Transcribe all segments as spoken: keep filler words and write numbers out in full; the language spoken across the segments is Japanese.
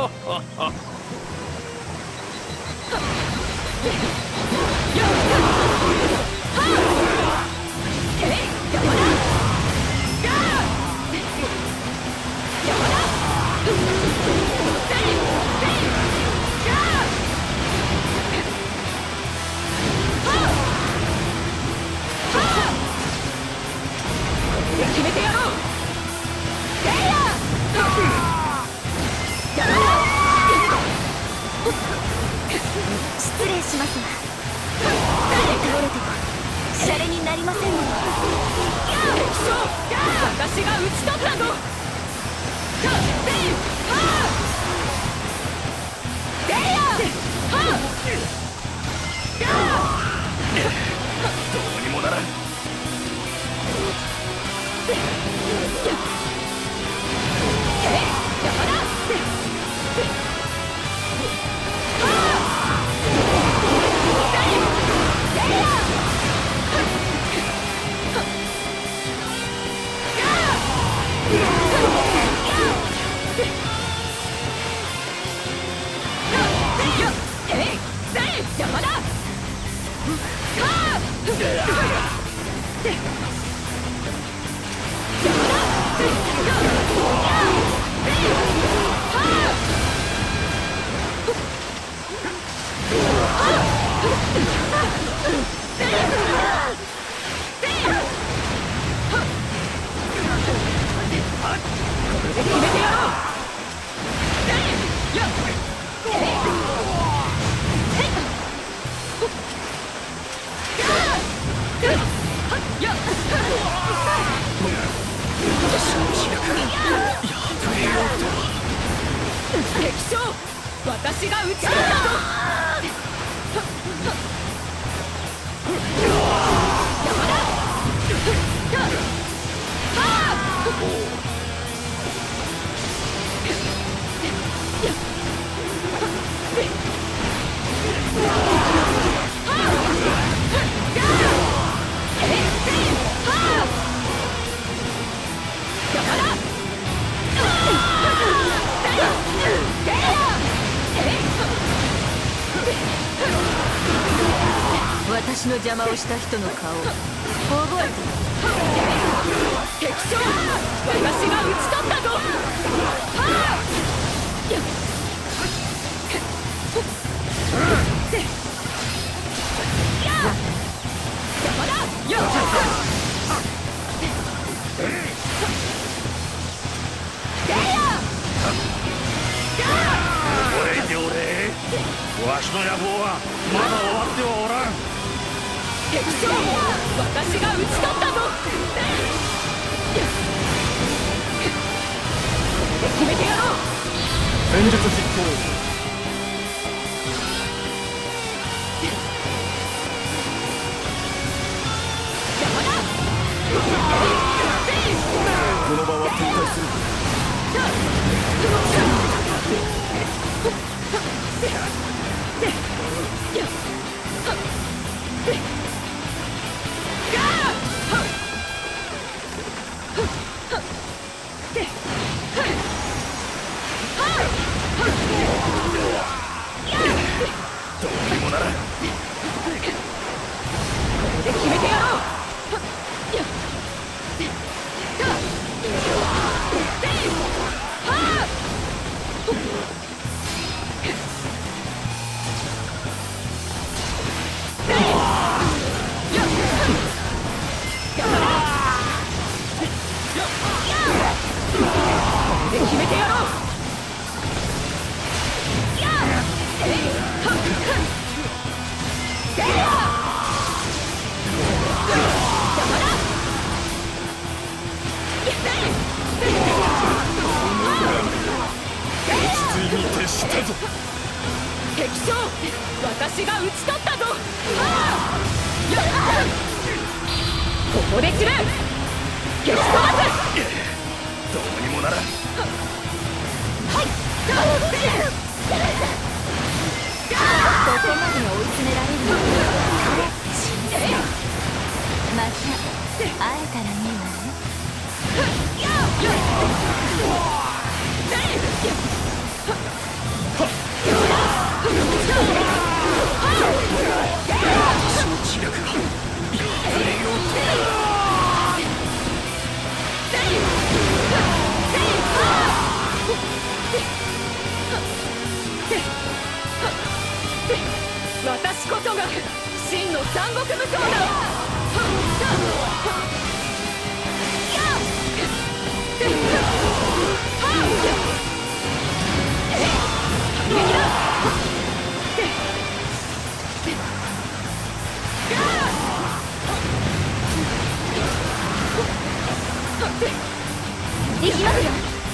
決めてやろう。 失礼しますが倒れてもシャレになりませんもの。 敵将、私が討ち取ったぞ。 どうにもならん。私が討ち取ったぞ。 私の邪魔をした人の顔覚えてる。 敵将、私が討ち取ったぞ。邪魔だ。 覚えておれ。わしの野望はまだ終わってはおらん。 敵将、私が討ち取ったぞ。決めてやろう。 戦術実行。この場は撤退する。 どうにもならん。 決めてやろう。決めてやろう。 ついに徹したぞ。 敵将、私が討ち取ったぞ。ここで散る。撃飛ばす。 どうにもならん。 ここまで追い詰められるのはまた会えたらいいわね。 三国無双だ。 行きますよ。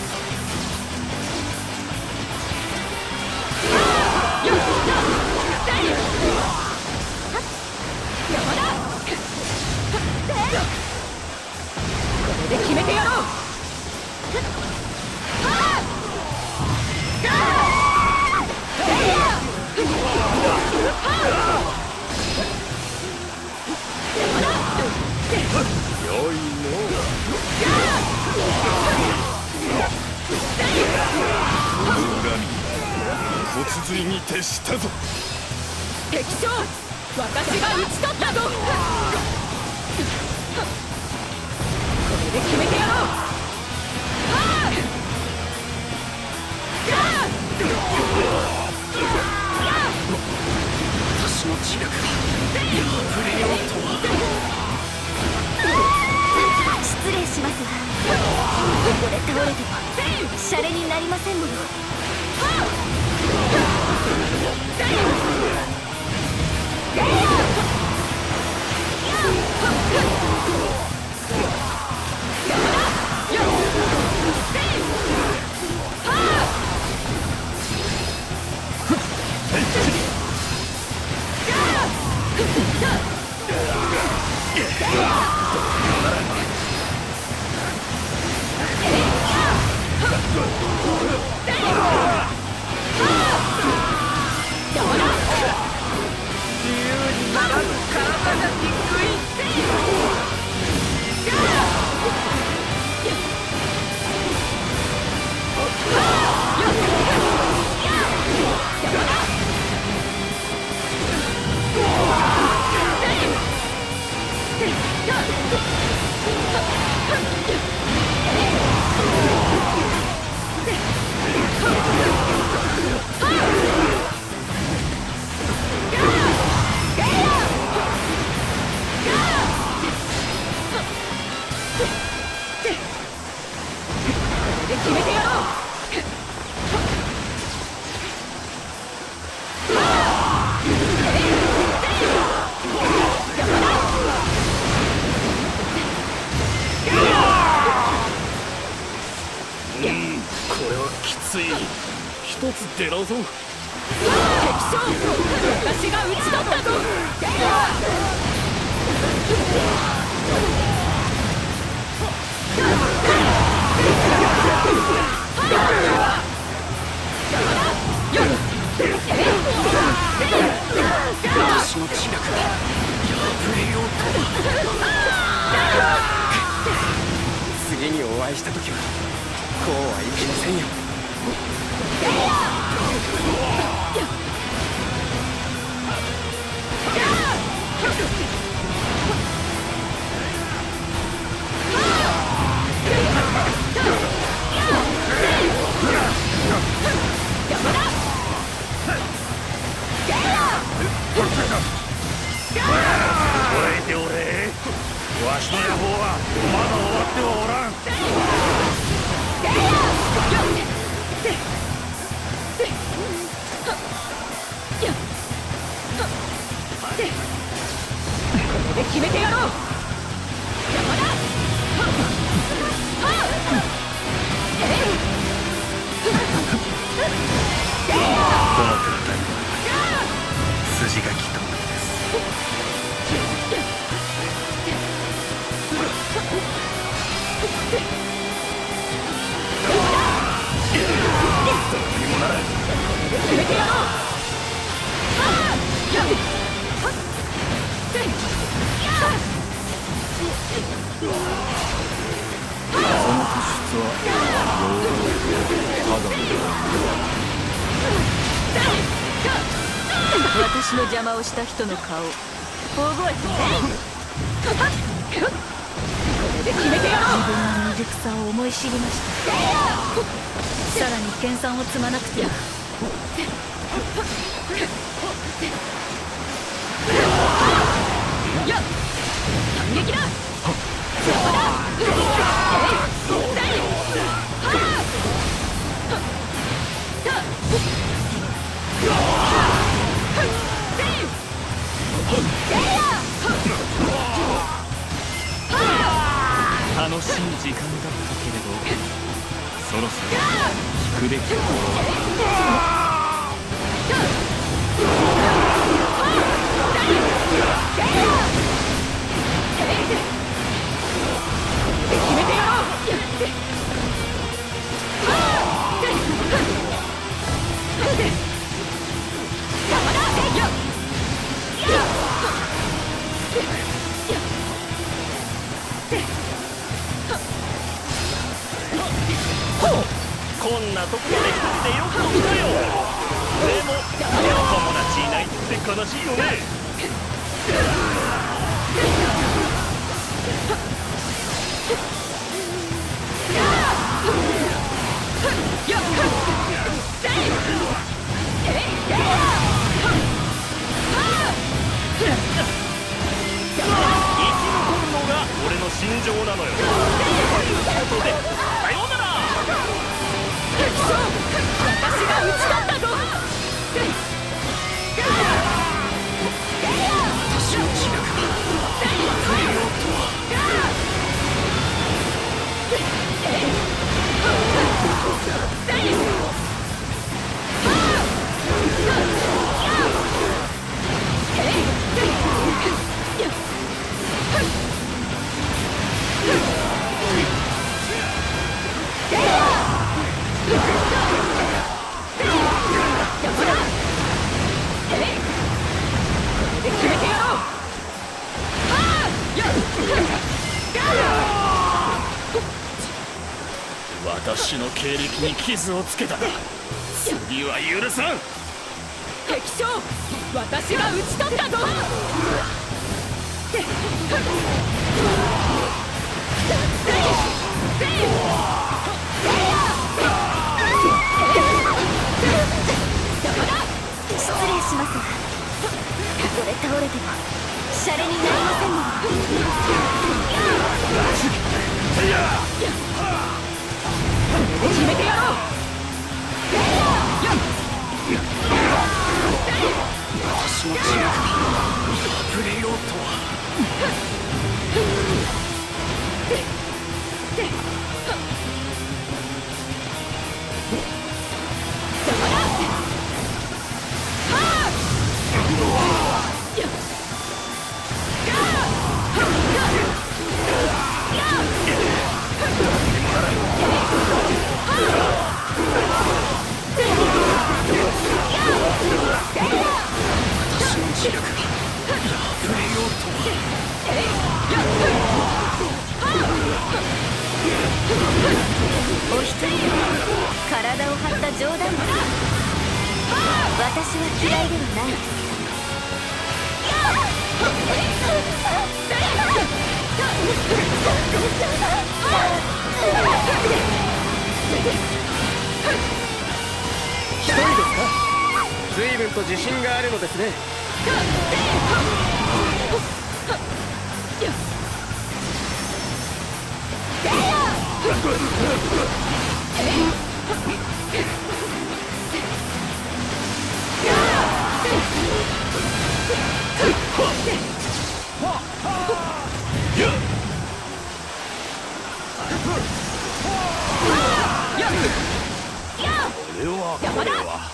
これで決めてやろう。 良いの。恨み骨髄に徹したぞ。 敵将、私が討ち取ったぞ。これで決めてやろう。 私の知力が破れようとは。 失礼しますが、ここで倒れてもシャレになりませんもの。決めてやろう。 うん、これはきつい。一つ出ろぞ。 敵将、私が討ち取ったぞ。 私の知力が破れようとは。次にお会いした時はこうはいきませんよ。 覚えておれ。わしの野望はまだ終わってはおらん。 これで決めてやろう。 この物体は筋がきたものです。どうにもならん。 決めてやろう。 その突出はただ私の邪魔をした人の顔覚えてね。 これで決めてやろう。 自分の未熟さを思い知りました。さらに研鑽を積まなくては。 やっ反撃だ。邪魔だ。えいせいはあたせいせいや楽しい時間だったけれど、そろそろ引くべきところは。 決めてやろう。邪魔だ。やっこんなとこまで来てよかったよ。でも友達いないって悲しいよね。生き残るのが俺の信条なのよ。ということでさようなら。 私が打ち取ったぞ。 私の知略が触れようとは。 私の経歴に傷をつけたら次は許さん。 敵将、私が討ち取ったぞ。 失礼しますが、これ倒れてもシャレになりませんもの。 決めてやろう。 私の知略が触れようとは。私の知略が触れようとは。 お一人で体を張った冗談です。私は嫌いではないです。 一人ですか。随分と自信があるのですね。 これはこれは